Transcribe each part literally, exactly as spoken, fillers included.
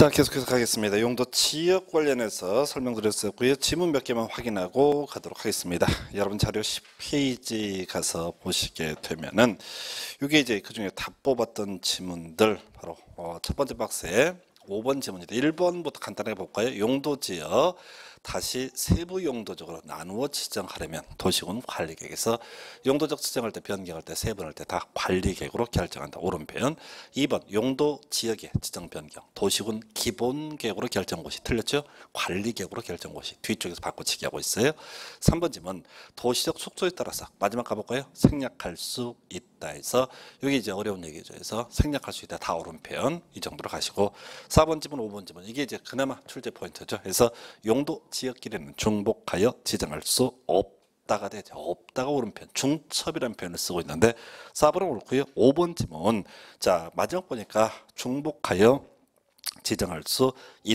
자, 계속해서 가겠습니다. 용도 지역 관련해서 설명드렸었고요. 지문 몇 개만 확인하고 가도록 하겠습니다. 여러분 자료 십 페이지 가서 보시게 되면은 이게 이제 그중에 다 뽑았던 지문들 바로 어, 첫 번째 박스에 오 번 지문입니다. 일 번부터 간단하게 볼까요? 용도 지역 다시 세부 용도적으로 나누어 지정하려면 도시군 관리계획에서 용도적 지정할 때 변경할 때 세분할 때 다 관리계획으로 결정한다. 오른편. 이 번 용도 지역의 지정 변경 도시군 기본계획으로 결정고시 틀렸죠? 관리계획으로 결정고시 뒤쪽에서 바꿔치기 하고 있어요. 삼 번 지문 도시적 숙소에 따라서 마지막 가볼까요? 생략할 수 있다 해서 여기 이제 어려운 얘기죠. 해서 생략할 수 있다 다 오른편 이 정도로 가시고 사 번 지문 오 번 지문 이게 이제 그나마 출제 포인트죠. 그래서 용도 지역끼리는 중복하여 지정할 수 없다가 되죠. 없다가 오른편 중첩이라는 표현을 쓰고 있는데 사 번은 옳고요. 오 번 지문 자 마지막 보니까 중복하여 지정할 수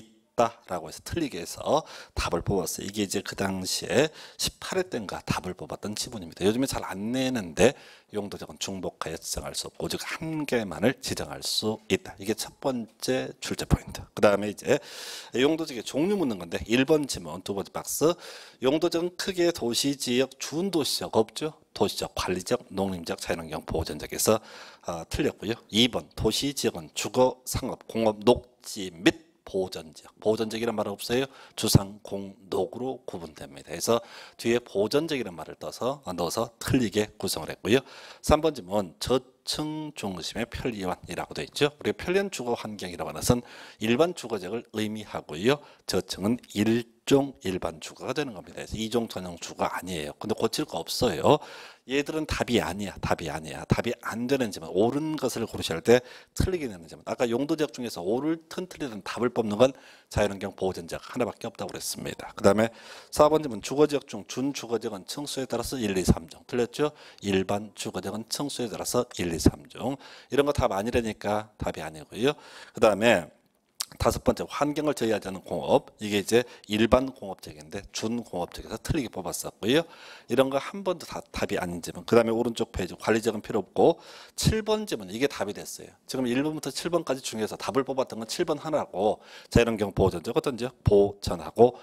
있다라고 해서 틀리게 해서 답을 뽑았어요. 이게 이제 그 당시에 십팔 회 때인가 답을 뽑았던 지문입니다. 요즘에 잘 안 내는데 용도적은 중복하여 지정할 수 없고 즉 한 개만을 지정할 수 있다. 이게 첫 번째 출제 포인트. 그 다음에 이제 용도적의 종류 묻는 건데 일 번 지문 두 번째 박스 용도적은 크게 도시지역 준도시적 없죠. 도시적, 관리적, 농림적, 자연환경 보호전적에서 어, 틀렸고요. 이 번 도시지역은 주거, 상업, 공업, 녹지 및 보전지역. 보전지역이라는 말은 없어요. 주상, 공, 녹으로 구분됩니다. 그래서 뒤에 보전지역이라는 말을 떠서 넣어서 틀리게 구성을 했고요. 삼 번 지문 저층 중심의 편리원이라고 되어 있죠. 우리가 편리한 주거 환경이라고 하는 것은 일반 주거지역을 의미하고요. 저층은 일종 일반 주거가 되는 겁니다. 그래서 이종 전용 주거 아니에요. 근데 고칠 거 없어요. 얘들은 답이 아니야. 답이 아니야. 답이 안 되는 지문, 옳은 것을 고르셔야 할 때 틀리게 되는 지문. 아까 용도지역 중에서 옳든 틀리든 답을 뽑는 건 자연환경 보호전지역 하나밖에 없다고 그랬습니다. 그 다음에 사 번 지문 주거지역 중 준주거지역은 층수에 따라서 일, 이, 삼 종. 틀렸죠? 일반 주거지역은 층수에 따라서 일, 이, 삼 종. 이런 거 답 아니라니까 답이 아니고요. 그 다음에 다섯 번째 환경을 저해하지 않는 공업 이게 이제 일반 공업적인데 준공업적에서 틀리게 뽑았었고요. 이런 거 한 번도 다 답이 아닌 지문. 그 다음에 오른쪽 페이지 관리적은 필요 없고 칠 번 지문 이게 답이 됐어요. 지금 일 번부터 칠 번까지 중에서 답을 뽑았던 건 칠 번 하나고 자연환경 보호전적 어떤 지역 보전하고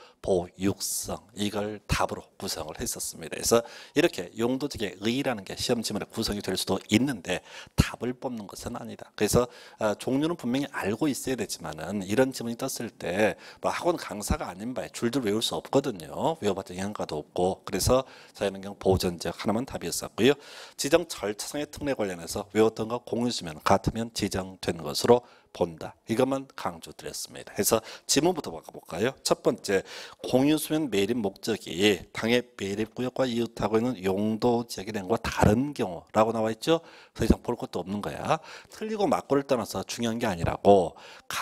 보육성 이걸 답으로 구성을 했었습니다. 그래서 이렇게 용도적의 의의라는 게 시험 지문에 구성이 될 수도 있는데 답을 뽑는 것은 아니다. 그래서 아, 종류는 분명히 알고 있어야 되지만은 이런 지문이 떴을 때 뭐 학원 강사가 아닌 바에 줄줄 외울 수 없거든요. 외워봤자 영양가도 없고 그래서 자연환경 보호전적 하나만 답이었었고요. 지정 절차상의 특례 관련해서 외웠던 거 공유수면 같으면 지정된 것으로 본다. 이것만 강조드렸습니다. 해서 지문부터 바꿔볼까요? 첫 번째 공유수면 매립 목적이 당해 매립구역과 이웃하고 있는 용도지역의 내용과 다른 경우라고 나와 있죠. 더 이상 볼 것도 없는 거야. 틀리고 맞고를 떠나서 중요한 게 아니라고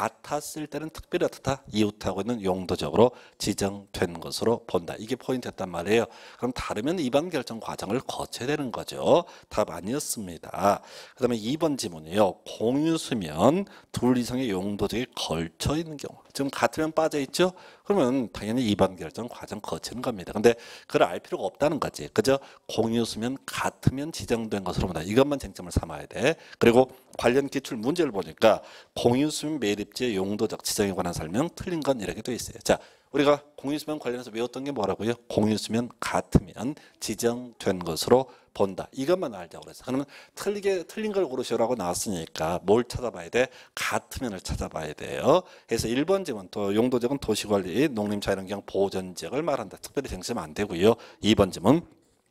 같았을 때는 특별히 어떻다? 이웃하고 있는 용도적으로 지정된 것으로 본다. 이게 포인트였단 말이에요. 그럼 다르면 이반 결정 과정을 거쳐야 되는 거죠. 답 아니었습니다. 그 다음에 이 번 지문이요. 공유수면 둘 이상의 용도적이 걸쳐 있는 경우 지금 같으면 빠져 있죠. 그러면 당연히 이반 결정 과정 거치는 겁니다. 근데 그걸 알 필요가 없다는 거지. 그저 공유수면 같으면 지정된 것으로 본다. 이것만 쟁점을 삼아야 돼. 그리고 관련 기출 문제를 보니까 공유수면 매립지의 용도적 지정에 관한 설명 틀린 건 이렇게 돼 있어요. 자, 우리가 공유수면 관련해서 외웠던 게 뭐라고요? 공유수면 같으면 지정된 것으로 본다. 이것만 알자고 그래서. 그러면 틀리게 틀린 걸 고르시라고 나왔으니까 뭘 찾아봐야 돼? 같으면을 찾아봐야 돼요. 그래서 일 번 지문 또 용도적은 도시관리, 농림자연환경 보전지역을 말한다. 특별히 쟁점 안 되고요. 이 번 지문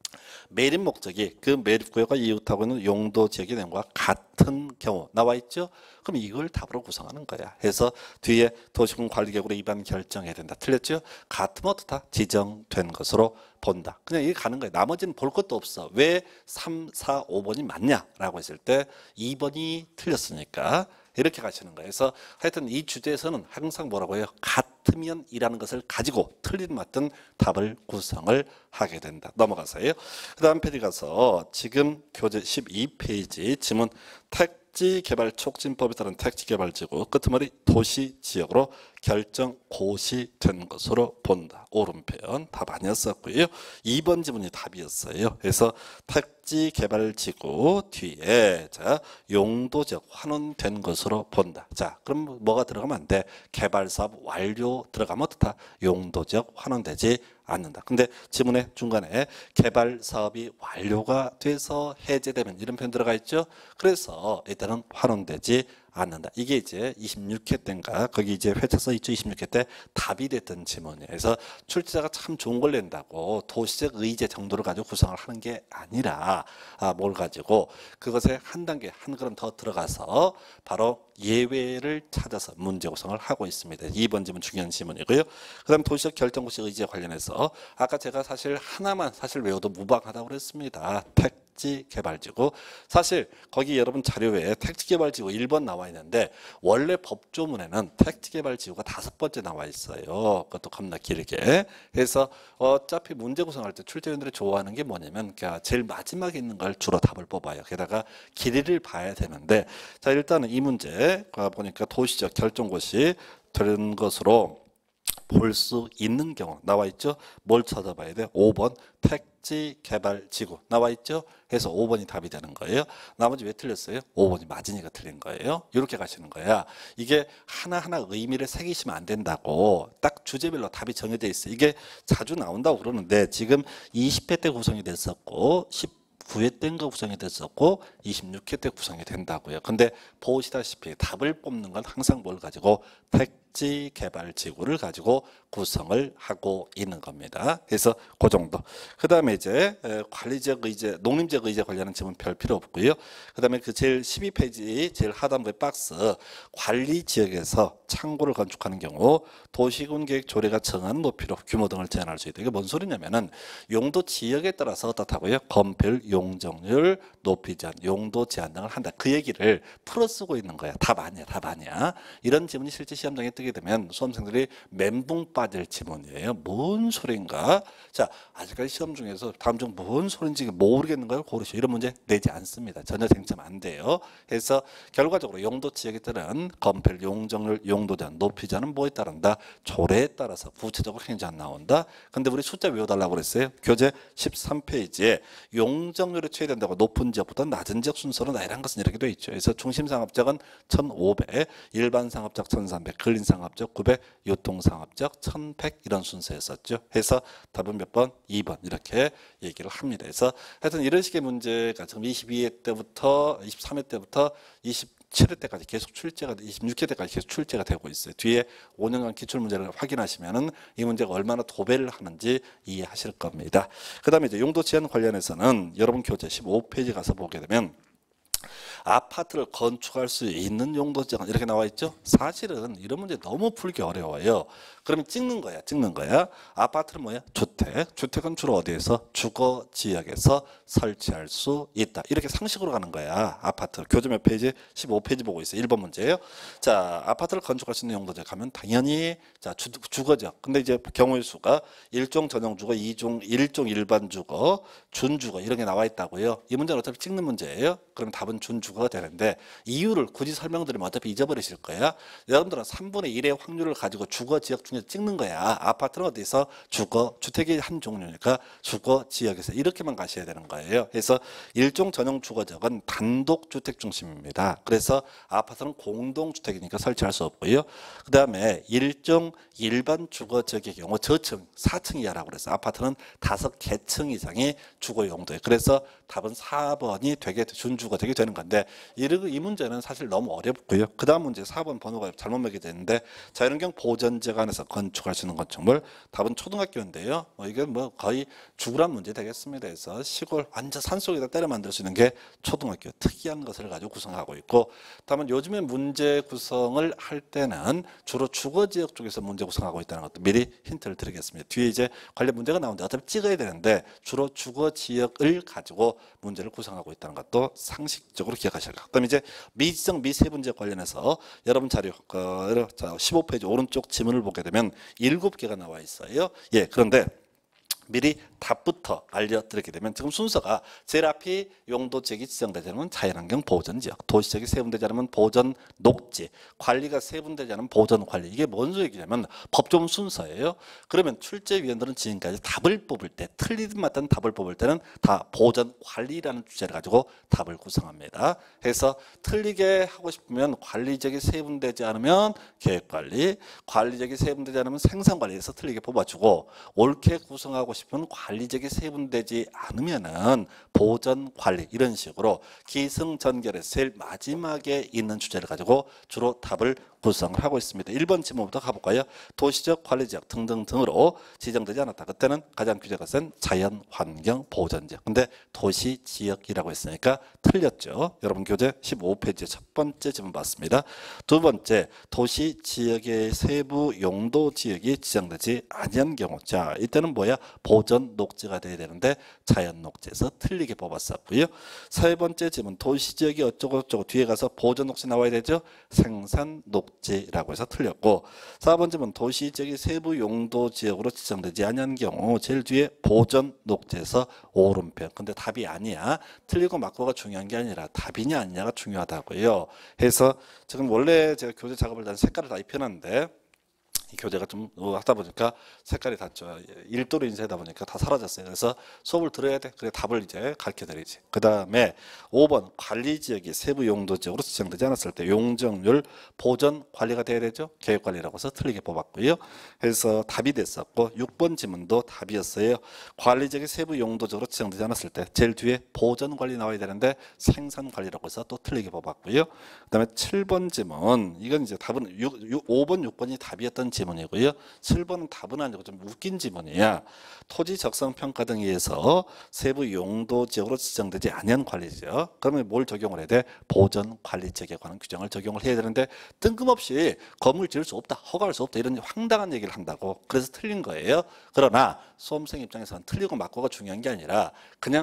매립 목적이 그 매립구역과 이웃하고 있는 용도지역의 내용과 같은 경우 나와 있죠. 그럼 이걸 답으로 구성하는 거야. 해서 뒤에 도시군 관리계획으로 위반 결정해야 된다. 틀렸죠? 같으면 어떻다? 지정된 것으로 본다. 그냥 이게 가는 거예요. 나머지는 볼 것도 없어. 왜 삼, 사, 오 번이 맞냐라고 했을 때 이 번이 틀렸으니까 이렇게 가시는 거예요. 그래서 하여튼 이 주제에서는 항상 뭐라고 해요? 같으면 이라는 것을 가지고 틀린 맞든 답을 구성을 하게 된다. 넘어가서요. 그 다음 페이지 가서 지금 교재 십이 페이지 지문 택지 개발 촉진법에 따른 택지 개발지구 끄트머리 도시 지역으로 결정 곧이 된 것으로 본다. 오른편 답 아니었었고요. 이 번 지문이 답이었어요. 그래서 택지 개발 지구 뒤에 자 용도적 환원된 것으로 본다. 자 그럼 뭐가 들어가면 안 돼? 개발 사업 완료 들어가면 어떻다? 용도적 환원되지 않는다. 근데 지문의 중간에 개발 사업이 완료가 돼서 해제되면 이런 표현 들어가 있죠. 그래서 일단은 환원되지 않는다. 이게 이제 이십육 회 때인가 거기 이제 회차 써 있죠. 이십육 회 때 답이 됐던 지문이에요. 그래서 출제자가 참 좋은 걸 낸다고 도시적 의제 정도를 가지고 구성을 하는 게 아니라 아, 뭘 가지고 그것에 한 단계 한 걸음 더 들어가서 바로 예외를 찾아서 문제 구성을 하고 있습니다. 이 번 지문 중요한 지문이고요. 그 다음 도시적 결정구시 의지에 관련해서 아까 제가 사실 하나만 사실 외워도 무방하다고 그랬습니다. 택지 개발지구. 사실 거기 여러분 자료에 택지 개발지구 일 번 나와 있는데 원래 법조문에는 택지 개발지구가 다섯 번째 나와 있어요. 그것도 겁나 길게. 그래서 어차피 문제 구성할 때 출제위원들이 좋아하는 게 뭐냐면 제일 마지막에 있는 걸 주로 답을 뽑아요. 게다가 길이를 봐야 되는데 자 일단은 이 문제 보니까 도시적 결정고시 된 것으로 볼 수 있는 경우 나와 있죠. 뭘 찾아봐야 돼? 오 번 택지 개발 지구 나와 있죠. 그래서 오 번이 답이 되는 거예요. 나머지 왜 틀렸어요? 오 번이 맞으니까 틀린 거예요. 이렇게 가시는 거야. 이게 하나하나 의미를 새기시면 안 된다고 딱 주제별로 답이 정해져 있어요. 이게 자주 나온다고 그러는데 지금 이십 회 때 구성이 됐었고 십구 회 때인가 구성이 됐었고 이십육 회 때 구성이 된다고요. 근데 보시다시피 답을 뽑는 건 항상 뭘 가지고 택지 개발 지구를 가지고 구성을 하고 있는 겁니다. 그래서 그 정도. 그 다음에 이제 관리적 의제, 농림적 의제 관련한 질문 별 필요 없고요. 그 다음에 그 제일 십이 페이지 제일 하단부의 박스 관리 지역에서 창고를 건축하는 경우 도시군 계획 조례가 정한 높이로 규모 등을 제한할 수 있다. 이게 뭔 소리냐면은 용도 지역에 따라서 어떻다고요? 건폐율, 용적률, 높이 제한, 용도 제한 등을 한다. 그 얘기를 풀어 쓰고 있는 거야. 답 아니야, 답 아니야. 이런 지문이 실제 시험장에 뜨게 되면 수험생들이 멘붕 빠질 지문이에요. 뭔 소린가? 자, 아직까지 시험 중에서 다음 중 뭔 소린지 모르겠는 걸 고르시오. 이런 문제 내지 않습니다. 전혀 쟁점 안 돼요. 그래서 결과적으로 용도 지역에 따른 건폐율, 용적률, 용도 제한, 높이 제한은 뭐에 따른다? 조례에 따라서 구체적으로 행제안 나온다. 근데 우리 숫자 외워달라고 그랬어요. 교재 십삼 페이지에 용적률이 최대된다고 높은 지역보다 낮은 지역 순서로 나열한 것은 이렇게 되어 있죠. 그래서 중심상업적은 천오백, 일반상업적 천삼백, 근린상업적 구백, 유통상업적 천백 이런 순서였었죠. 해서 답은 몇 번? 이 번 이렇게 얘기를 합니다. 그래서 하여튼 이런 식의 문제가 지금 이십이 회 때부터 이십삼 회 때부터 이십칠 회 때까지 계속 출제가 이십육 회 때까지 계속 출제가 되고 있어요. 뒤에 오 년간 기출문제를 확인하시면은 이 문제가 얼마나 도배를 하는지 이해하실 겁니다. 그 다음에 이제 용도 제한 관련해서는 여러분 교재 십오 페이지 가서 보게 되면 아파트를 건축할 수 있는 용도지역은 이렇게 나와 있죠. 사실은 이런 문제 너무 풀기 어려워요. 그러면 찍는 거야, 찍는 거야. 아파트는 뭐야? 주택. 주택은 주로 어디에서? 주거 지역에서 설치할 수 있다. 이렇게 상식으로 가는 거야. 아파트. 교재 몇 페이지? 십오 페이지 보고 있어요. 일 번 문제예요. 자, 아파트를 건축할 수 있는 용도지역 하면 당연히 자 주, 주거지역. 근데 이제 경우의 수가 일종 전용 주거, 이종 일종 일반 주거, 준주거 이런 게 나와 있다고요. 이 문제는 어차피 찍는 문제예요. 그럼 답은 준주거가 되는데 이유를 굳이 설명드리면 어차피 잊어버리실 거야. 여러분들은 삼분의 일의 확률을 가지고 주거 지역 중에서 찍는 거야. 아파트는 어디서? 주거, 주택이 한 종류니까 주거 지역에서 이렇게만 가셔야 되는 거예요. 그래서 일종 전용 주거지역은 단독주택 중심입니다. 그래서 아파트는 공동주택이니까 설치할 수 없고요. 그 다음에 일종 일반 주거지역의 경우 저층, 사 층 이하라고 그래서 아파트는 다섯 개층 이상의 주거 용도예요. 그래서 답은 사 번이 되게 준주거 되게 되는 건데 이 문제는 사실 너무 어렵고요. 그 다음 문제 사 번 번호가 잘못 매겨졌는데 자연환경 보전제가 안에서 건축할 수 있는 건축물 답은 초등학교인데요. 뭐 이게 뭐 거의 죽으란 문제 되겠습니다. 그래서 시골 완전 산속에다 때려 만들 수 있는 게 초등학교 특이한 것을 가지고 구성하고 있고 다만 요즘에 문제 구성을 할 때는 주로 주거지역 쪽에서 문제 구성하고 있다는 것도 미리 힌트를 드리겠습니다. 뒤에 이제 관련 문제가 나오는데 어차피 찍어야 되는데 주로 주거지역을 가지고 문제를 구성하고 있다는 것도 상식적으로 기억하셔야 돼요. 그다음 이제 미지정 미세분지역 관련해서 여러분 자료 그 십오 페이지 오른쪽 지문을 보게 되면 일곱 개가 나와 있어요. 예, 그런데 미리 답부터 알려드리게 되면 지금 순서가 제일 앞이 용도지역이 지정되지 않으면 자연환경 보전지역, 도시지역이 세분되지 않으면 보전 녹지, 관리가 세분되지 않으면 보전 관리. 이게 뭔 소리냐면 법조문 순서예요. 그러면 출제위원들은 지금까지 답을 뽑을 때 틀리든 맞든 답을 뽑을 때는 다 보전 관리라는 주제를 가지고 답을 구성합니다. 그래서 틀리게 하고 싶으면 관리지역이 세분되지 않으면 계획관리, 관리지역이 세분되지 않으면 생산관리에서 틀리게 뽑아주고 옳게 구성하고 싶은 관리지역이 세분되지 않으면은 보전관리 이런 식으로 기승전결의 제일 마지막에 있는 주제를 가지고 주로 답을 구성을 하고 있습니다. 일 번 지문부터 가볼까요? 도시적, 관리지역 등등등으로 지정되지 않았다. 그때는 가장 규제가 센 자연환경 보전지역. 근데 도시지역이라고 했으니까 틀렸죠. 여러분 교재 십오 페이지 첫 번째 지문 봤습니다. 두 번째, 도시지역의 세부 용도지역이 지정되지 아니한 경우. 자, 이때는 뭐야? 보전 녹지가 돼야 되는데 자연 녹지에서 틀리게 뽑았었고요. 세 번째 지문, 도시지역이 어쩌고 저쩌고 뒤에 가서 보전 녹지 나와야 되죠. 생산 녹지라고 해서 틀렸고, 사 번 지문, 도시지역이 세부 용도지역으로 지정되지 아니한 경우 제일 뒤에 보전 녹지에서 오른편. 근데 답이 아니야. 틀리고 맞고가 중요한 게 아니라 답이냐 아니냐가 중요하다고요. 해서 지금 원래 제가 교재 작업을 다 색깔을 다 입혀놨는데 이 교재가 좀 하다 보니까 색깔이 다 일도로 인쇄하다 보니까 다 사라졌어요. 그래서 수업을 들어야 돼. 그래 답을 이제 가르쳐 드리지. 그 다음에 오 번, 관리지역이 세부 용도지역으로 지정되지 않았을 때 용적률 보전 관리가 돼야 되죠. 계획관리라고 해서 틀리게 뽑았고요. 그래서 답이 됐었고, 육 번 지문도 답이었어요. 관리지역이 세부 용도지역으로 지정되지 않았을 때 제일 뒤에 보전 관리 나와야 되는데 생산 관리라고 해서 또 틀리게 뽑았고요. 그 다음에 칠 번 지문, 이건 이제 답은 육, 육, 오 번, 육 번이 답이었던 지문이고요. 칠 번은 답은 아니고 좀 웃긴 지문이야. 토지 적성 평가 등에 의해서 세부 용도 지역으로 지정되지 아니한 관리지역. 그러면 뭘 적용을 해야 돼? 보전 관리 지역에 관한 규정을 적용을 해야 되는데 뜬금없이 건물 지을 수 없다, 허가할 수 없다 이런 황당한 얘기를 한다고. 그래서 틀린 거예요. 그러나 수험생 입장에서는 틀리고 맞고가 중요한 게 아니라 그냥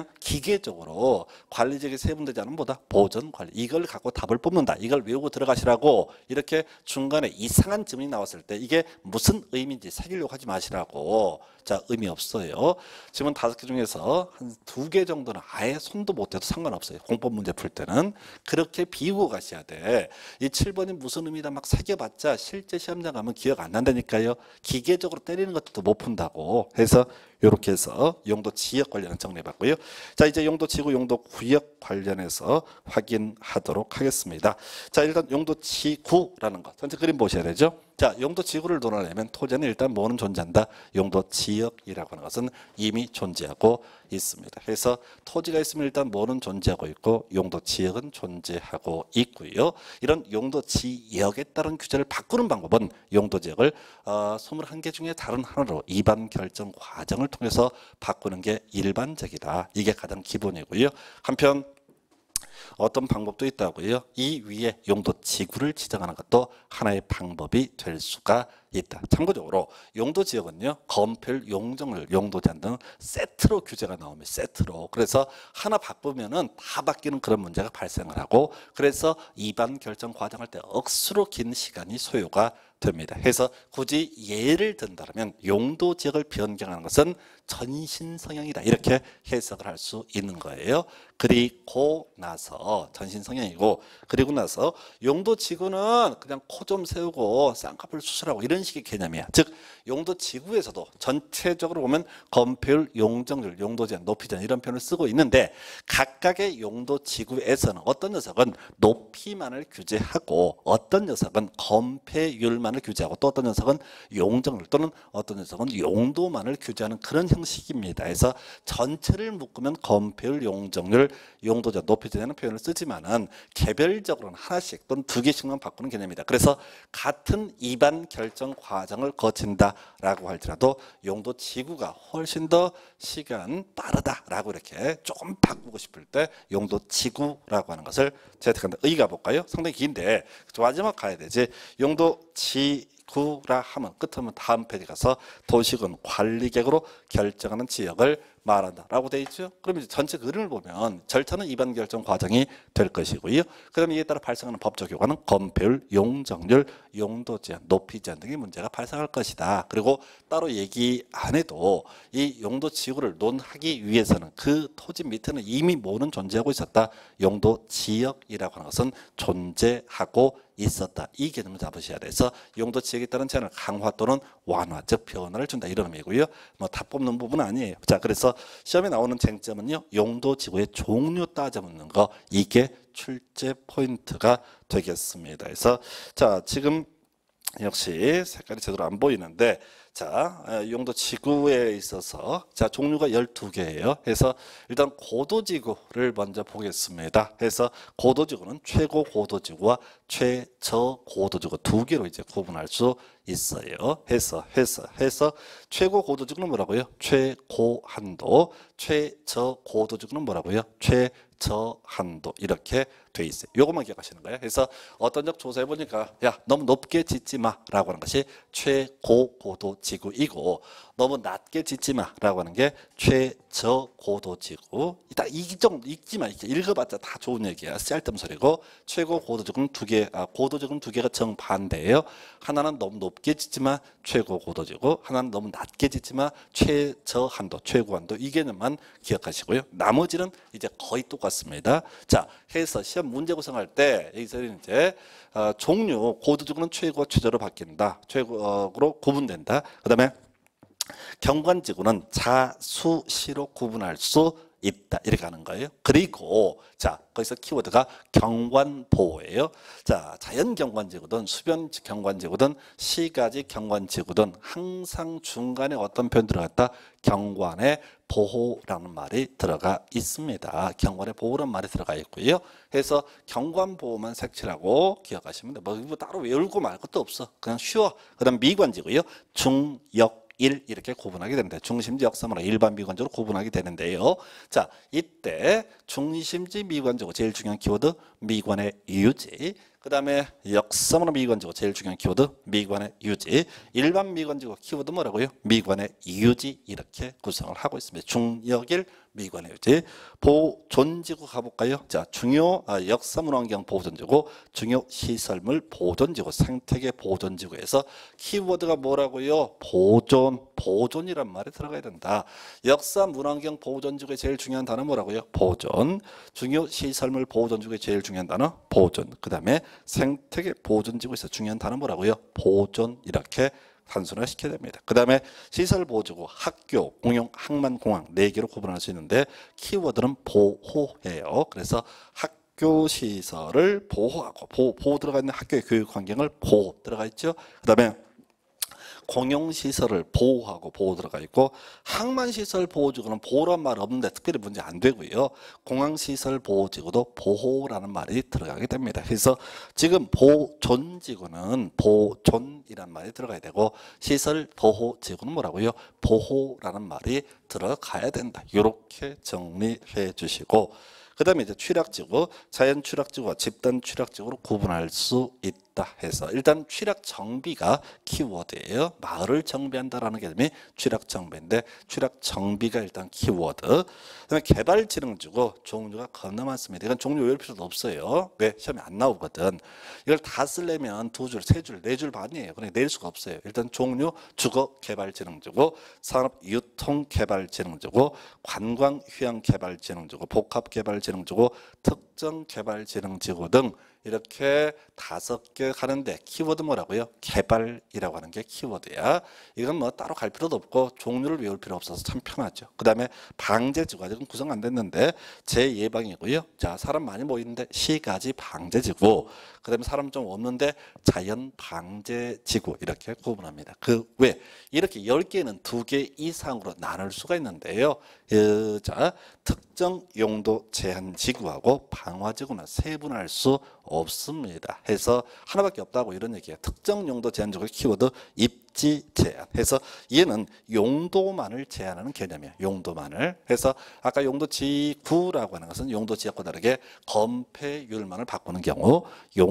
기계적으로 관리 지역이 세분되지 않으면 뭐다? 보전 관리. 이걸 갖고 답을 뽑는다. 이걸 외우고 들어가시라고. 이렇게 중간에 이상한 지문이 나왔을 때 이게 무슨 의미인지 새기려고 하지 마시라고. 자, 의미 없어요. 지문 다섯 개 중에서 한 두 개 정도는 아예 손도 못 대도 상관없어요. 공법 문제 풀 때는. 그렇게 비우고 가셔야 돼. 이 칠 번이 무슨 의미다 막 새겨봤자 실제 시험장 가면 기억 안 난다니까요. 기계적으로 때리는 것도 못 푼다고. 그래서 이렇게 해서 용도 지역 관련은 정리해봤고요. 자, 이제 용도 지구, 용도 구역 관련해서 확인하도록 하겠습니다. 자, 일단 용도 지구라는 것. 전체 그림 보셔야 되죠. 자, 용도 지구를 논하려면 토지는 일단 뭐는 존재한다? 용도 지역이라고 하는 것은 이미 존재하고 있습니다. 그래서 토지가 있으면 일단 뭐는 존재하고 있고 용도 지역은 존재하고 있고요. 이런 용도 지역에 따른 규제를 바꾸는 방법은 용도 지역을 어, 이십일 개 중에 다른 하나로 이반 결정 과정을 통해서 바꾸는 게 일반적이다. 이게 가장 기본이고요. 한편 어떤 방법도 있다고요. 이 위에 용도 지구를 지정하는 것도 하나의 방법이 될 수가 있다. 참고적으로 용도 지역은요, 건폐율, 용적률, 용도 제한 등 세트로 규제가 나오면 세트로. 그래서 하나 바꾸면은 다 바뀌는 그런 문제가 발생을 하고, 그래서 이반 결정 과정할 때 억수로 긴 시간이 소요가 됩니다. 그래서 굳이 예를 든다면 용도 지역을 변경하는 것은 전신 성향이다. 이렇게 해석을 할 수 있는 거예요. 그리고 나서 전신 성향이고, 그리고 나서 용도 지구는 그냥 코 좀 세우고 쌍꺼풀 수술하고 이런 식의 개념이야. 즉 용도 지구에서도 전체적으로 보면 건폐율, 용적률, 용도 제한, 높이 제한 이런 표현을 쓰고 있는데, 각각의 용도 지구에서는 어떤 녀석은 높이만을 규제하고 어떤 녀석은 건폐율만을 규제하고 또 어떤 녀석은 용적률 또는 어떤 녀석은 용도만을 규제하는 그런 형식입니다. 그래서 전체를 묶으면 건폐율, 용적률, 용도 제한, 높이 제한이라는 표현을 쓰지만은 개별적으로는 하나씩 또는 두 개씩만 바꾸는 개념이다. 그래서 같은 이반 결정 과정을 거친다라고 할지라도 용도 지구가 훨씬 더 시간 빠르다라고 이렇게 조금 바꾸고 싶을 때 용도 지구라고 하는 것을 채택한다. 의의가 볼까요? 상당히 긴데 마지막 가야 되지. 용도 지구라 하면 끝하면 다음 페이지 가서 도시군 관리객으로 결정하는 지역을 말한다라고 돼 있죠. 그럼 이제 전체 그림을 보면 절차는 이반 결정 과정이 될 것이고요. 그다음에 이에 따라 발생하는 법적 효과는 건폐율, 용적률, 용도 제한, 높이 제한 등의 문제가 발생할 것이다. 그리고 따로 얘기 안 해도 이 용도 지구를 논하기 위해서는 그 토지 밑에는 이미 뭐는 존재하고 있었다. 용도 지역이라고 하는 것은 존재하고 있었다. 이 개념을 잡으셔야 돼서 용도 지역에 따른 제한을 강화 또는 완화, 즉 변화를 준다 이런 의미고요. 뭐 다 뽑는 부분은 아니에요. 자, 그래서 시험에 나오는 쟁점은요. 용도 지구의 종류 따져 묻는 거 이게 출제 포인트가 되겠습니다. 그래서 자, 지금 역시 색깔이 제대로 안 보이는데 자, 용도 지구에 있어서 자, 종류가 열두 개예요. 그래서 일단 고도지구를 먼저 보겠습니다. 그래서 고도지구는 최고 고도지구와 최저 고도지구 두 개로 이제 구분할 수 있어요. 해서 해서 해서 최고 고도지구는 뭐라고요? 최고한도. 최저 고도지구는 뭐라고요? 최저한도. 이렇게 돼 있어요. 요것만 기억하시는 거예요. 그래서 어떤 적 조사해 보니까 야, 너무 높게 짓지 마라고 하는 것이 최고 고도 지구이고 너무 낮게 짓지 마라고 하는 게 최저 고도 지구. 딱 이 정도 읽지만 읽어봤자 다 좋은 얘기야. 쓸데없는 소리고 최고 고도 지구는 두 개, 아, 고도 지구는 두 개가 정반대예요. 하나는 너무 높게 짓지만 최고 고도 지구, 하나는 너무 낮게 짓지만 최저 한도, 최고 한도 이 개념만 기억하시고요. 나머지는 이제 거의 똑같습니다. 자, 해서 시험 문제 구성할 때 여기서는 이제 어, 종류 고도 지구는 최고, 최저로 바뀐다. 최고로 구분된다. 그다음에 경관지구는 자수시로 구분할 수 있다. 이렇게 하는 거예요. 그리고 자, 거기서 키워드가 경관보호예요. 자, 자연 경관지구든 수변 경관지구든 시가지 경관지구든 항상 중간에 어떤 표현 들어갔다? 경관의 보호라는 말이 들어가 있습니다. 경관의 보호라는 말이 들어가 있고요. 그래서 경관보호만 색칠하고 기억하시면 돼. 뭐 따로 외우고 말 것도 없어. 그냥 쉬워. 그다음 미관지구요. 중역 일 이렇게 구분하게 됩니다. 중심지 역삼으로 일반 미관적으로 구분하게 되는데요. 자, 이때 중심지 미관적으로 제일 중요한 키워드 미관의 유지. 그 다음에 역삼으로 미관지구 제일 중요한 키워드 미관의 유지. 일반 미관지구 키워드 뭐라고요? 미관의 유지 이렇게 구성을 하고 있습니다. 중역일 미관의 유지. 보존지구 가볼까요? 자, 중요 아, 역사문화환경 보존지구, 중요 시설물 보존지구, 생태계 보존지구에서 키워드가 뭐라고요? 보존, 보존이란 말이 들어가야 된다. 역사문화환경 보존지구의 제일 중요한 단어 뭐라고요? 보존. 중요 시설물 보존지구의 제일 중요한 단어 보존. 그 다음에 생태계 보존지구에서 중요한 단어 뭐라고요? 보존 이렇게 단순화 시켜야 됩니다. 그 다음에 시설 보조구, 학교, 공용, 항만, 공항 네 개로 구분할 수 있는데 키워드는 보호예요. 그래서 학교 시설을 보호하고 보호, 보호 들어가 있는 학교의 교육 환경을 보호 들어가 있죠. 그 다음에 공용시설을 보호하고 보호 들어가 있고 항만시설 보호지구는 보호란 말 없는데 특별히 문제 안 되고요. 공항시설 보호지구도 보호라는 말이 들어가게 됩니다. 그래서 지금 보존지구는 보존이란 말이 들어가야 되고 시설 보호지구는 뭐라고요? 보호라는 말이 들어가야 된다. 이렇게 정리해 주시고 그 다음에 이제 취락지구, 자연 취락지구와 집단 취락지구로 구분할 수 있다 해서 일단 취락 정비가 키워드예요. 마을을 정비한다라는 개념이 취락 정비인데 취락 정비가 일단 키워드. 그다음에 개발지능지구 종류가 겁나 많습니다. 이건 종류 외울 필요도 없어요. 왜? 시험에 안 나오거든. 이걸 다 쓰려면 두 줄, 세 줄, 네 줄 반이에요. 그러니까 낼 수가 없어요. 일단 종류 주거 개발지능지구, 산업 유통 개발지능지구, 관광 휴양 개발지능지구, 복합 개발지능지구, 특정 개발지능지구 등 이렇게 다섯 개 가는데 키워드 뭐라고요? 개발이라고 하는 게 키워드야. 이건 뭐 따로 갈 필요도 없고 종류를 외울 필요 없어서 참 편하죠. 그 다음에 방제지구 아직은 구성 안 됐는데 제예방이고요. 자, 사람 많이 모이는데 시가지 방제지구. 그 다음에 사람 좀 없는데 자연 방제지구 이렇게 구분합니다. 그 왜? 이렇게 열 개는 두 개 이상으로 나눌 수가 있는데요. 어, 자, 특정 용도 제한 지구하고 방화지구는 세분할 수 없습니다. 해서 하나밖에 없다고 이런 얘기예요. 특정 용도 제한 지구의 키워드 입 입지 제한 해서 얘는 용도만을 제한하는 개념이에요. 용도만을 해서 아까 용도지구라고 하는 것은 용도지역과 다르게 건폐율만을 바꾸는 경우,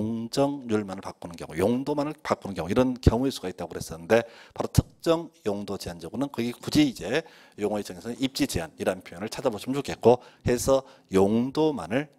용적률만을 바꾸는 경우, 용도만을 바꾸는 경우 이런 경우일 수가 있다고 그랬었는데 바로 특정 용도 제한 적은 그게 굳이 이제 용어 입장에서는 입지 제한이라는 표현을 찾아보시면 좋겠고 해서 용도만을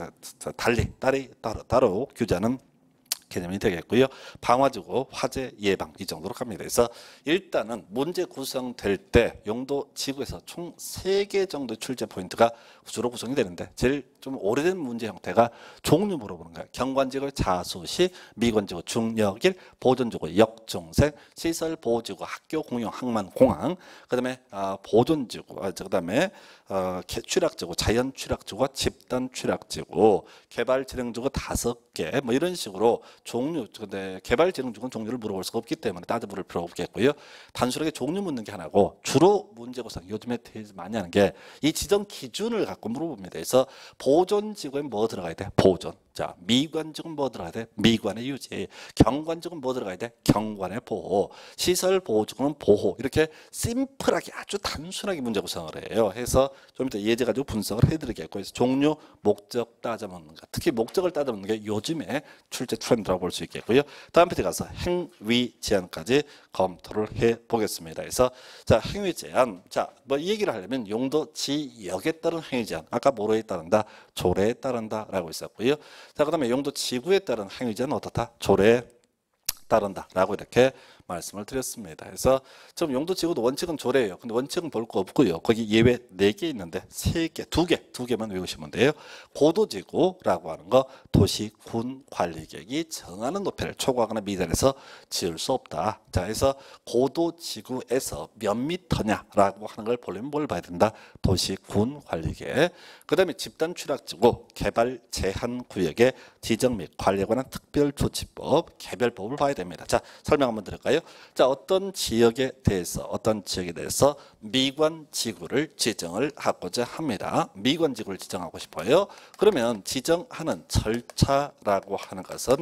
달리 따로, 따로, 따로 규제하는 개념이 되겠고요. 방화지구, 화재 예방 이 정도로 갑니다. 그래서 일단은 문제 구성될 때 용도 지구에서 총 세 개 정도 출제 포인트가 주로 구성이 되는데 제일 좀 오래된 문제 형태가 종류 물어보는 거예요. 경관지구 자수시, 미관지구 중역일, 보존지구 역중생, 시설보호지구 학교 공용 항만 공항, 그다음에 아, 보존지구, 아, 그다음에 어, 취락지구, 자연 취락지구와 집단 취락지구, 개발진흥지구 다섯 개, 뭐 이런 식으로 종류, 근데 개발진흥지구는 종류를 물어볼 수가 없기 때문에 따져 물을 필요 없겠고요. 단순하게 종류 묻는 게 하나고 주로 문제구성 요즘에 되게 많이 하는 게 이 지정 기준을 갖고 물어봅니다. 그래서 보존지구에 뭐 들어가야 돼? 보존. 자, 미관지구는 뭐 들어가야 돼? 미관의 유지. 경관지구는 뭐 들어가야 돼? 경관의 보호. 시설보호지구는 보호. 이렇게 심플하게 아주 단순하게 문제 구성을 해요. 해서 좀 이따 예제 가지고 분석을 해드리겠고, 그래서 종류, 목적 따져먹는 것. 특히 목적을 따져먹는 게 요즘에 출제 트렌드라고 볼 수 있겠고요. 다음 페이지 가서 행위 제한까지 검토를 해보겠습니다. 그래서 자, 행위 제한. 자, 뭐 이 얘기를 하려면 용도 지역에 따른 행위 제한. 아까 뭐로에 따른다? 조례에 따른다라고 있었고요. 자, 그다음에 용도 지구에 따른 행위 제한은 어떻다? 조례에 따른다라고 이렇게 말씀을 드렸습니다. 그래서 지금 용도 지구도 원칙은 조례예요. 근데 원칙은 볼 거 없고요. 거기 예외 네 개 있는데 세 개, 두 개, 두 개만 외우시면 돼요. 고도지구라고 하는 거 도시 군 관리객이 정하는 높이를 초과하거나 미달해서 지을 수 없다. 자, 그래서 고도지구에서 몇 미터냐라고 하는 걸 보려면 뭘 봐야 된다? 도시 군 관리객. 그다음에 집단 취락지구 개발 제한 구역의 지정 및 관리에 관한 특별조치법, 개별법을 봐야 됩니다. 자, 설명 한번 드릴까요? 자, 어떤 지역에 대해서 어떤 지역에 대해서 미관 지구를 지정을 하고자 합니다. 미관 지구를 지정하고 싶어요. 그러면 지정하는 절차라고 하는 것은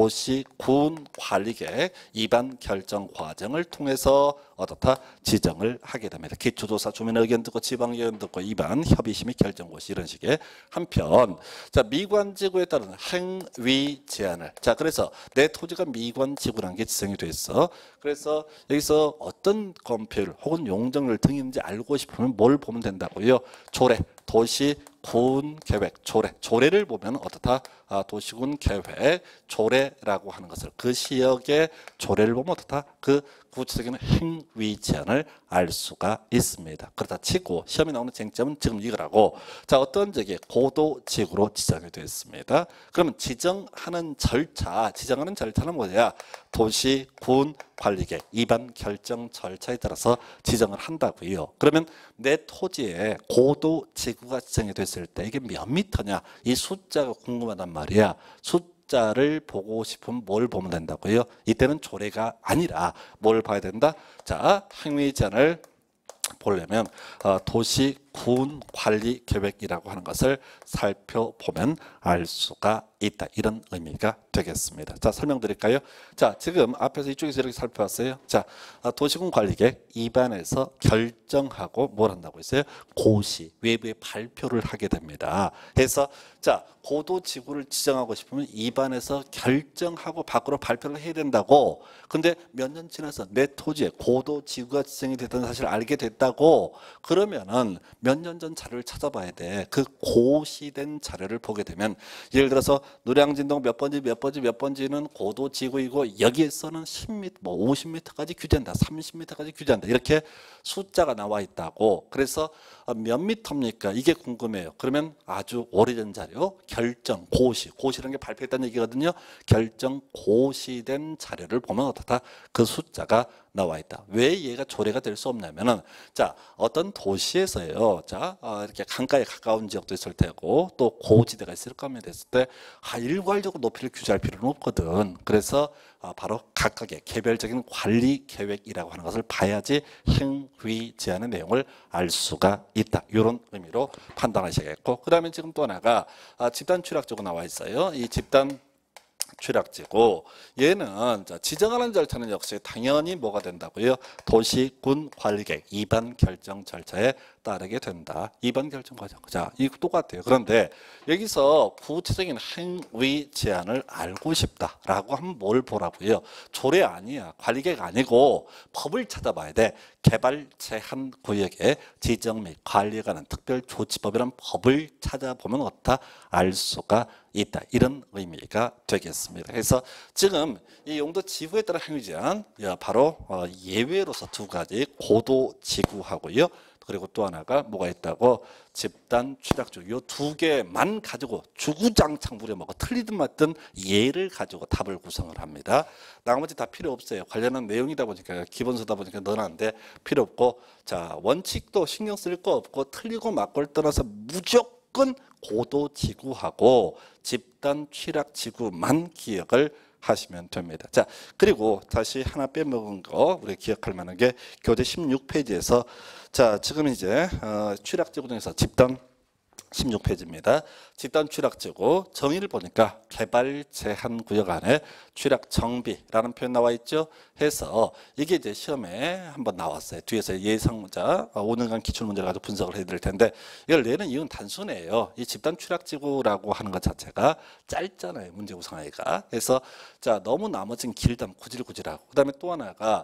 도시군 관리계획 입안 결정 과정을 통해서 어떻다 지정을 하게 됩니다. 기초조사, 주민 의견 듣고 지방 의견 듣고 입안 협의심의 결정고시 이런 식의. 한편 자, 미관 지구에 따른 행위 제한을, 자, 그래서 내 토지가 미관 지구라는 게 지정이 돼 있어. 그래서 여기서 어떤 건폐율 혹은 용적률 등이 있는지 알고 싶으면 뭘 보면 된다고요? 조례, 도시군 계획, 조례. 조례를 보면 어떻다? 아, 도시군 계획, 조례라고 하는 것을 그 지역의 조례를 보면 어떻다? 그 구체적인 행위 제한을 알 수가 있습니다. 그렇다 치고 시험에 나오는 쟁점은 지금 이거라고. 자, 어떤 적이 고도지구로 지정이 되어 있습니다. 그러면 지정하는 절차, 지정하는 절차는 뭐냐? 도시군 관리계획 입안 결정 절차에 따라서 지정을 한다고요. 그러면 내 토지에 고도지구가 지정이 됐을 때 이게 몇 미터냐? 이 숫자가 궁금하단 말이야. 숫 자를 보고 싶으면 뭘 보면 된다고요? 이때는 조례가 아니라 뭘 봐야 된다? 자, 행위 제한을 보려면 어, 도시군 관리 계획이라고 하는 것을 살펴보면 알 수가 있다. 이런 의미가 되겠습니다. 자, 설명드릴까요? 자, 지금 앞에서 이쪽에서 이렇게 살펴봤어요. 자, 도시군 관리계획 입안에서 결정하고 뭘 한다고 했어요? 고시, 외부에 발표를 하게 됩니다. 그래서 자, 고도지구를 지정하고 싶으면 입안에서 결정하고 밖으로 발표를 해야 된다고. 근데 몇 년 지나서 내 토지에 고도지구가 지정이 됐다는 사실을 알게 됐다고. 그러면은 몇 년 전 자료를 찾아봐야 돼. 그 고시된 자료를 보게 되면 예를 들어서 노량진동 몇 번지 몇 번지 몇 번지는 고도지구이고 여기에서는 십 미터, 뭐 오십 미터까지 규제한다, 삼십 미터까지 규제한다, 이렇게 숫자가 나와 있다고. 그래서 몇 미터입니까? 이게 궁금해요. 그러면 아주 오래된 자료, 결정 고시, 고시라는 게 발표했다는 얘기거든요. 결정 고시된 자료를 보면 어떻다? 그 숫자가 나와 있다. 왜 얘가 조례가 될 수 없냐면은 자, 어떤 도시에서요, 자, 어, 이렇게 강가에 가까운 지역도 있을 테고 또 고지대가 있을 겁니다. 했을 때 아, 일괄적으로 높이를 규제할 필요는 없거든. 그래서 아, 바로 각각의 개별적인 관리 계획이라고 하는 것을 봐야지 행위 제한의 내용을 알 수가 있다. 이런 의미로 판단하셔야겠고, 그 다음에 지금 또 하나가 아, 집단 취락적으로 나와 있어요. 이 집단 취락지고 얘는 자, 지정하는 절차는 역시 당연히 뭐가 된다고요? 도시군 관리계획 이반 결정 절차에 따르게 된다. 이반 결정 과정. 자, 이거 똑같아요. 그런데 여기서 구체적인 행위 제한을 알고 싶다라고 하면 뭘 보라고요? 조례 아니야. 관리계획 아니고 법을 찾아봐야 돼. 개발 제한 구역의 지정 및 관리에 관한 특별조치법이라는 법을 찾아보면 어떻다? 알 수가 있다. 이런 의미가 되겠습니다. 그래서 지금 이 용도 지구에 따른 행위 제한 바로 예외로서 두 가지 고도지구하고요. 그리고 또 하나가 뭐가 있다고 집단 취락주 이 두 개만 가지고 주구장창 부려먹어 틀리든 맞든 예를 가지고 답을 구성을 합니다. 나머지 다 필요 없어요. 관련한 내용이다 보니까 기본서다 보니까 넣어놨는데 필요 없고 자 원칙도 신경 쓸 거 없고 틀리고 맞고를 떠나서 무조건 고도지구하고 집단 취락지구만 기억을 하시면 됩니다. 자, 그리고 다시 하나 빼먹은 거 우리 기억할 만한 게 교재 십육 페이지에서 자, 지금 이제 어, 취락지구 중에서 집단 십육 페이지입니다. 집단 취락지구 정의를 보니까 개발 제한 구역 안에 취락 정비라는 표현 나와 있죠. 해서 이게 이제 시험에 한번 나왔어요. 뒤에서 예상 문자 오 년간 기출 문제를 가지고 분석을 해드릴 텐데 이걸 내는 이유는 단순해요. 이 집단 취락지구라고 하는 것 자체가 짧잖아요. 문제 구성하기가. 그래서 자 너무 나머지는 길다면 구질구질하고 그다음에 또 하나가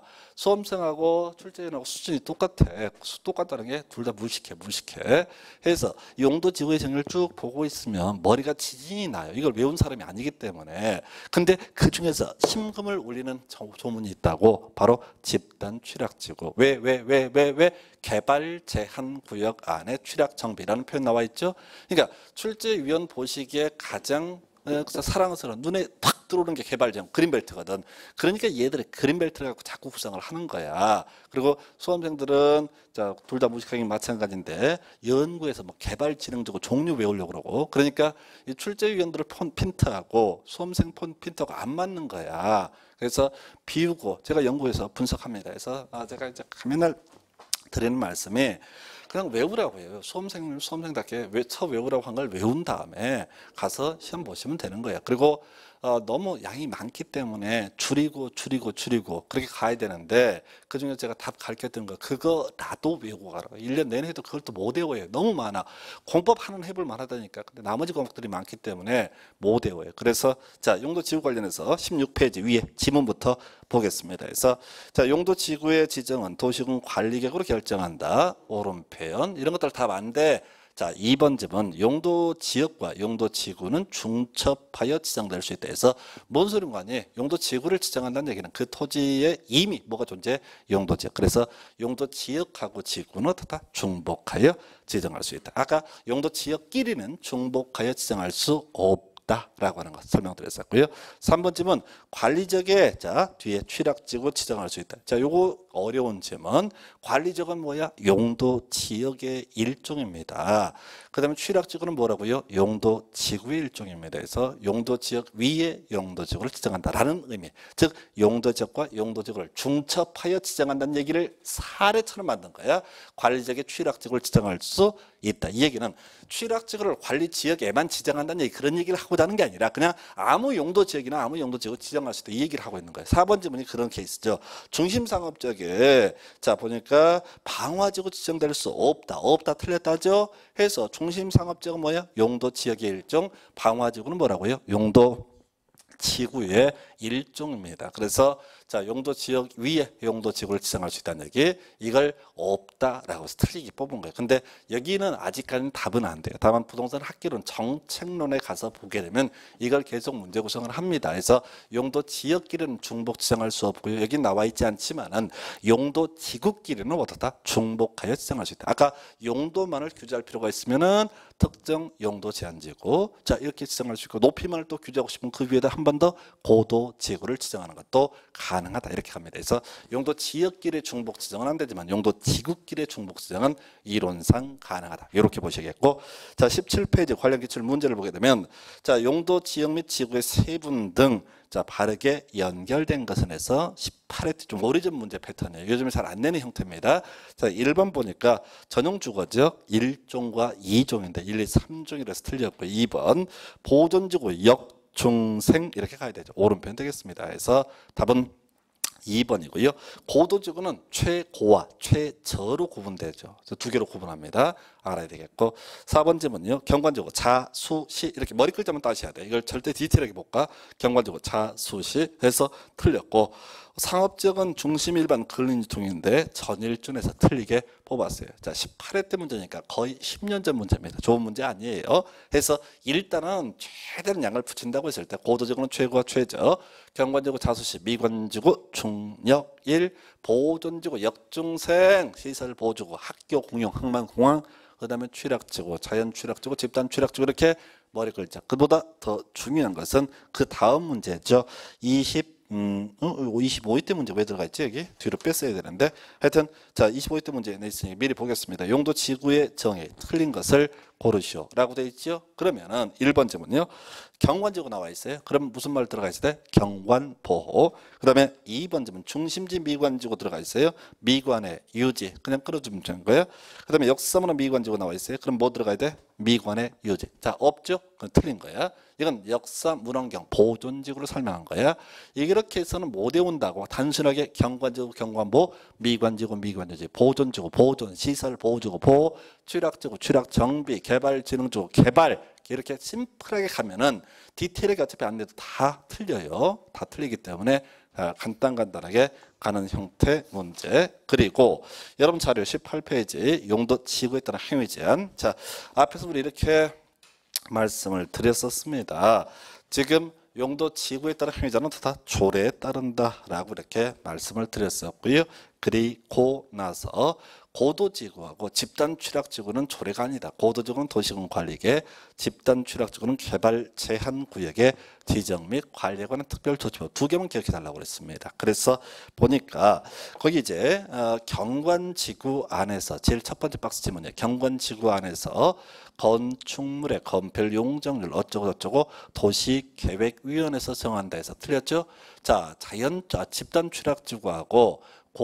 수험생하고 출제인하고 수준이 똑같아. 똑같다는 게 둘 다 무식해 무식해. 해서 용도 지구의 정의를 쭉 보고 있으면 머리가 지진이 나요. 이걸 외운 사람이 아니기 때문에. 근데 그 중에서 심금을 울리는 조문이 있다고. 바로 집단 취락지구. 왜, 왜, 왜, 왜, 왜? 개발 제한 구역 안에 취락 정비라는 표현 나와 있죠. 그러니까 출제위원 보시기에 가장 사랑스러운 눈에 팍 들어오는 게 개발 제한 그린벨트거든. 그러니까 얘들이 그린벨트를 갖고 자꾸 구성을 하는 거야. 그리고 수험생들은 자 둘 다 무식하긴 마찬가지인데 연구에서 뭐 개발 지능적으로 종류 외우려고 그러고 그러니까 이 출제위원들을 폰 핀트하고 수험생 폰 핀트하고 안 맞는 거야. 그래서 비우고 제가 연구에서 분석합니다. 그래서 아 제가 이제 맨날 드리는 말씀이 그냥 외우라고 해요. 수험생, 수험생답게 외, 쳐 외우라고 한 걸 외운 다음에 가서 시험 보시면 되는 거예요. 그리고 어, 너무 양이 많기 때문에 줄이고 줄이고 줄이고 그렇게 가야 되는데 그중에 제가 답 가르쳤던 거 그거라도 외우고 가라고. 일 년 내내 해도 그걸 또 못 외워요. 너무 많아. 공법 하는 해볼 만하다니까. 근데 나머지 과목들이 많기 때문에 못 외워요. 그래서 자 용도 지구 관련해서 십육 페이지 위에 지문부터 보겠습니다. 그래서 자 용도 지구의 지정은 도시군 관리계획으로 결정한다. 옳은 표현 이런 것들 다 맞는데 자, 이 번 집은 용도 지역과 용도 지구는 중첩하여 지정될 수 있다 해서 뭔 소린가 아니? 용도 지구를 지정한다는 얘기는 그 토지에 이미 뭐가 존재해? 용도 지역. 그래서 용도 지역하고 지구는 어떻다? 중복하여 지정할 수 있다. 아까 용도 지역끼리는 중복하여 지정할 수 없다. 라고 하는 것 설명드렸었고요. 삼 번 질문 관리적에 자 뒤에 취락지구 지정할 수 있다. 자 요거 어려운 질문. 관리적은 뭐야? 용도 지역의 일종입니다. 그 다음에 취락지구는 뭐라고요? 용도 지구의 일종입니다. 그래서 용도 지역 위에 용도 지구를 지정한다라는 의미. 즉 용도 지역과 용도 지구를 중첩하여 지정한다는 얘기를 사례처럼 만든 거야. 관리적의 취락지구를 지정할 수 있다. 이 얘기는 취락지구를 관리 지역에만 지정한다는 얘기 그런 얘기를 하고자 하는 게 아니라 그냥 아무 용도 지역이나 아무 용도 지역을 지정할 수 있다. 이 얘기를 하고 있는 거예요. 사 번 질문이 그런 케이스죠. 중심상업적에 자 보니까 방화지구 지정될 수 없다. 없다 틀렸다죠. 해서 중심상업지역은 뭐야? 용도 지역의 일종. 방화지구는 뭐라고요? 용도 지구의 일종입니다. 그래서 자 용도 지역 위에 용도 지구를 지정할 수 있다는 얘기 이걸 없다라고 해서 틀리게 뽑은 거예요. 근데 여기는 아직까지는 답은 안 돼요. 다만 부동산 학기론 정책론에 가서 보게 되면 이걸 계속 문제 구성을 합니다. 그래서 용도 지역끼리는 중복 지정할 수 없고요. 여기 나와 있지 않지만은 용도 지구끼리는 어떻다? 중복하여 지정할 수 있다. 아까 용도만을 규제할 필요가 있으면은 특정 용도 제한지구 자 이렇게 지정할 수 있고 높이만을 또 규제하고 싶으면 그 위에다 한 번 더 고도 지구를 지정하는 것도 가능하다 이렇게 갑니다. 그래서 용도 지역끼리 중복 지정은 안 되지만 용도 지구끼리 중복 지정은 이론상 가능하다. 이렇게 보시겠고 자 십칠 페이지 관련 기출 문제를 보게 되면 자 용도 지역 및 지구의 세분 등 자 바르게 연결된 것은 해서 십팔 회 좀 오래전 문제 패턴이에요. 요즘에 잘 안 내는 형태입니다. 자 일 번 보니까 전용 주거지역 일 종과 이 종인데 일, 이, 삼 종이라서 틀렸고 이 번 보존지구 역 여중생 이렇게 가야 되죠. 오른편 되겠습니다. 그래서 답은 이 번이고요. 고도지구는 최고와 최저로 구분되죠. 그래서 두 개로 구분합니다. 알아야 되겠고. 사 번 질문은요. 경관지구 자수시 이렇게 머리 글자만 따셔야 돼. 이걸 절대 디테일하게 볼까? 경관지구 자수시 해서 틀렸고, 상업지역은 중심 일반 근린유통인데 전일준에서 틀리게 뽑았어요. 자, 십팔 회 때 문제니까 거의 십 년 전 문제입니다. 좋은 문제 아니에요. 해서 일단은 최대한 양을 붙인다고 했을 때 고도지구는 최고와 최저, 경관지구 자수시, 미관지구 중역 일, 보존지구 역중생, 시설 보조구, 학교 공용, 항만 공항, 그 다음에 취락지구, 자연 취락지구, 집단 취락지구 이렇게 머리 글자. 그보다 더 중요한 것은 그 다음 문제죠. 이십 음, 어, 이십오 회 때 문제 왜 들어가 있지? 여기 뒤로 뺐어야 되는데 하여튼 자 이십오 회 때 문제 내있으니 미리 보겠습니다. 용도 지구의 정의 틀린 것을 고르시오 라고 되어 있죠. 그러면은 일 번 질문은요. 경관지구 나와 있어요. 그럼 무슨 말 들어가 있을 때? 경관보호. 그 다음에 이 번 질문 중심지 미관지구 들어가 있어요. 미관의 유지. 그냥 끌어주면 되는 거예요. 그 다음에 역삼으로 미관지구 나와 있어요. 그럼 뭐 들어가야 돼? 미관의 유지. 자, 없죠? 그건 틀린 거야. 이건 역사 문헌경 보존지구로 설명한 거야. 이렇게 해서는 못 외운다고. 단순하게 경관지구 경관보, 미관지구 미관유지, 보존지구 보존, 시설 보호지구 보호, 취락지구 취락 정비, 개발진흥지구 개발 이렇게 심플하게 가면은 디테일하게 어차피 안 돼도 다 틀려요. 다 틀리기 때문에 간단간단하게 가는 형태 문제. 그리고 여러분 자료 십팔 페이지 용도 지구에 따른 행위 제한. 자, 앞에서 우리 이렇게 말씀을 드렸었습니다. 지금 용도 지구에 따른 행위자는 다 조례에 따른다라고 이렇게 말씀을 드렸었고요. 그리고 나서 고도지구하고 집단 취락지구는 조례가 아니다. 고도지구는 도시군 관리계, 집단 취락지구는 개발 제한 구역의 지정 및 관리에 관한 특별 조치법 두 개만 기억해 달라고 그랬습니다. 그래서 보니까 거기 이제 어, 경관지구 안에서 제일 첫 번째 박스 지문이에요. 경관지구 안에서 건축물의 건폐율 용적률 어쩌고 저쩌고 도시계획위원회에서 정한다 해서 틀렸죠. 자, 자연 자, 집단 취락지구하고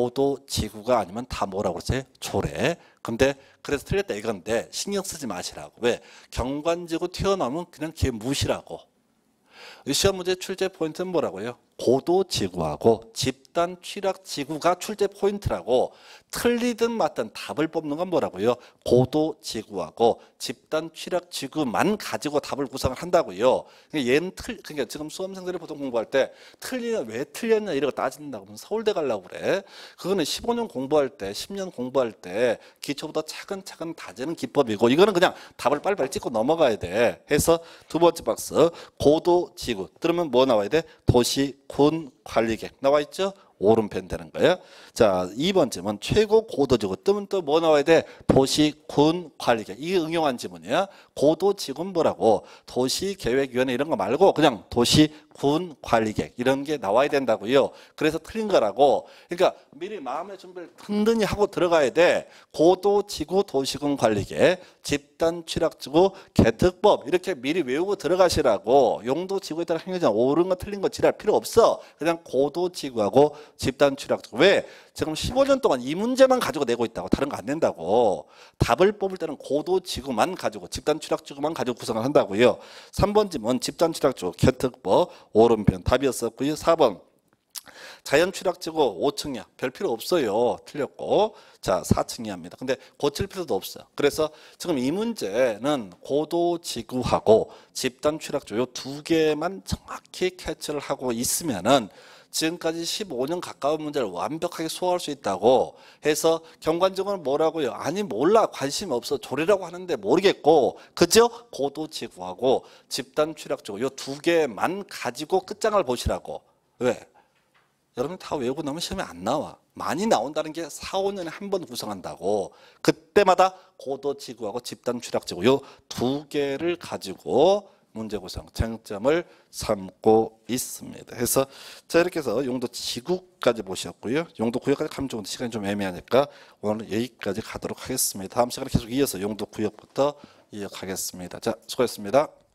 고도지구가 아니면 다 뭐라고 그러지? 조례. 근데 그래서 틀렸다 이건데 신경 쓰지 마시라고. 왜? 경관지구 튀어나오면 그냥 걔 무시라고. 시험 문제 출제 포인트는 뭐라고요? 고도지구하고 집단 취락지구가 출제 포인트라고. 틀리든 맞든 답을 뽑는 건 뭐라고요? 고도지구하고 집단 취락지구만 가지고 답을 구성을 한다고요. 그러니까 얘는 틀, 그러니까 지금 수험생들이 보통 공부할 때 틀리냐 왜 틀렸냐 이러고 따진다고 하면 서울대 가려고 그래. 그거는 십오 년 공부할 때, 십 년 공부할 때 기초부터 차근차근 다지는 기법이고 이거는 그냥 답을 빨리빨리 찍고 넘어가야 돼. 해서 두 번째 박스 고도지구 들으면 뭐 나와야 돼? 도시군 관리계획 나와 있죠? 오른편 되는 거예요. 자, 이 번 질문 최고 고도지구 뜨면 또 뭐 나와야 돼? 도시군 관리계획. 이게 응용한 지문이야. 고도지구는 뭐라고? 도시계획위원회 이런 거 말고 그냥 도시군 관리계획 이런 게 나와야 된다고요. 그래서 틀린 거라고. 그러니까 미리 마음의 준비를 든든히 하고 들어가야 돼. 고도지구 도시군 관리계획, 집단 취락지구 개특법 이렇게 미리 외우고 들어가시라고. 용도지구에 따라 행위자 옳은 거 틀린 거 지랄 필요 없어. 그냥 고도지구하고 집단 취락지구. 왜? 지금 십오 년 동안 이 문제만 가지고 내고 있다고. 다른 거 안 낸다고. 답을 뽑을 때는 고도지구만 가지고 집단 취락지구만 가지고 구성을 한다고요. 삼 번 질문 집단 취락지구 개특법 오른편 답이었었고요. 사 번 자연 취락지구 오 층이야. 별 필요 없어요. 틀렸고. 자, 사 층이합니다. 근데 고칠 필요도 없어요. 그래서 지금 이 문제는 고도지구하고 집단 취락지구 요 두 개만 정확히 캐치를 하고 있으면은 지금까지 십오 년 가까운 문제를 완벽하게 소화할 수 있다고 해서 경관지구는 뭐라고요? 아니 몰라 관심 없어 조례라고 하는데 모르겠고 그죠? 고도지구하고 집단 취락지구 요 두 개만 가지고 끝장을 보시라고. 왜? 여러분 다 외우고 나면 시험에 안 나와. 많이 나온다는 게 사, 오 년에 한 번 구성한다고. 그때마다 고도지구하고 집단 취락지구 요 두 개를 가지고 문제 구성, 쟁점을 삼고 있습니다. 그래서 자 이렇게 해서 용도 지구까지 보셨고요. 용도 구역까지 가면 좀 시간이 좀 애매하니까 오늘 여기까지 가도록 하겠습니다. 다음 시간에 계속 이어서 용도 구역부터 이어가겠습니다. 자, 수고했습니다.